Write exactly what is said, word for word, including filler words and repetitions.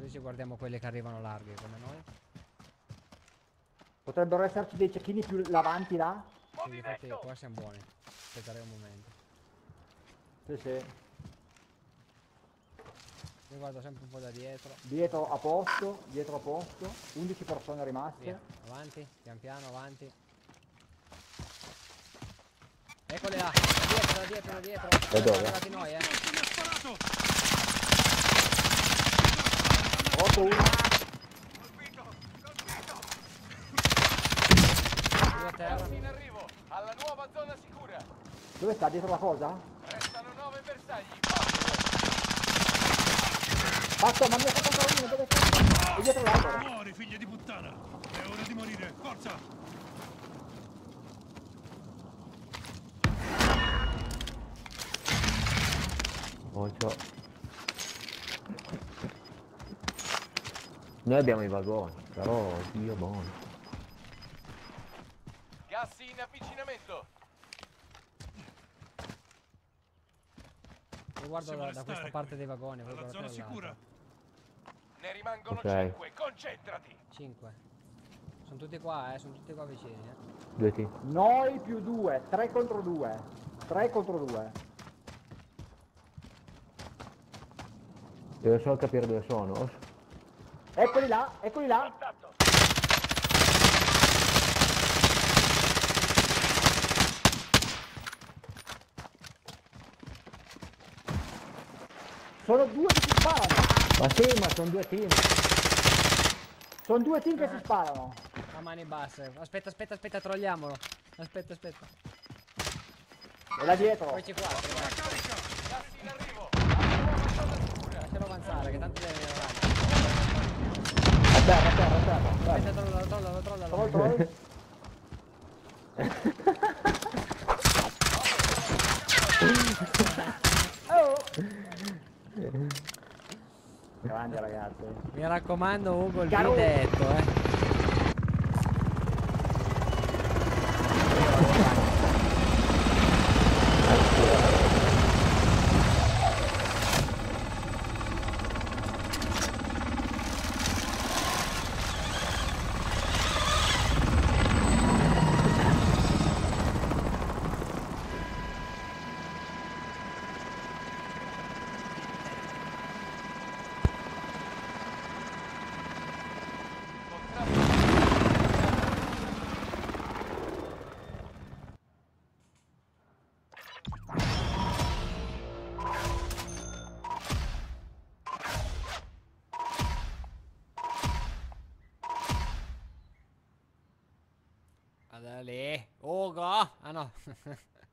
Così ci guardiamo quelli che arrivano larghi come noi. Potrebbero esserci dei cecchini più avanti là? Sì, infatti qua siamo buoni. Aspetterei un momento. Sì, sì. Io guardo sempre un po' da dietro. Dietro a posto, dietro a posto. undici persone rimaste. Via, avanti, pian piano, avanti. Eccoli là, da dietro, da dietro, da dietro. Da Siamo dove? arrivati noi, eh. Rotto uno. Due a terra. In arrivo, alla nuova zona sicura. Dove sta? Dietro la cosa? Restano nove bersagli. Basta, ma mi ha fatto ancora uno, dove sta? È dietro l'altro. Muori, figlia di puttana! È ora di morire, forza! Occhio. Noi abbiamo i vagoni, però Dio buono. Gas in avvicinamento. Io guardo Possiamo da, da questa restare parte qui, dei vagoni. voi alla guardate zona dall'altra. sicura. Ne rimangono Ok. cinque, concentrati. cinque. Sono tutti qua, eh, sono tutti qua vicini, eh. Due team. Noi più due, tre contro due. tre contro due. Devo solo capire dove sono. Eccoli là, eccoli là. Contatto. Sono due che si sparano. Ma sì, ma sono due team. Sono due team che si sparano. A mani basse. Aspetta, aspetta, aspetta, trolliamolo. Aspetta, aspetta. E là dietro. Poi ci quattro, guarda. Gas in arrivo, alla nuova zona sicura. Lascialo avanzare, che tanto deve venire avanti. A terra, a terra, a terra. Dai. Aspetta, trollalo, trollalo, trollalo. Troll, troll. Oh. Grandi ragazzi. Mi raccomando, Ugo, il Caro- bidet, eh. Guarda lì. Ugo! Ah no.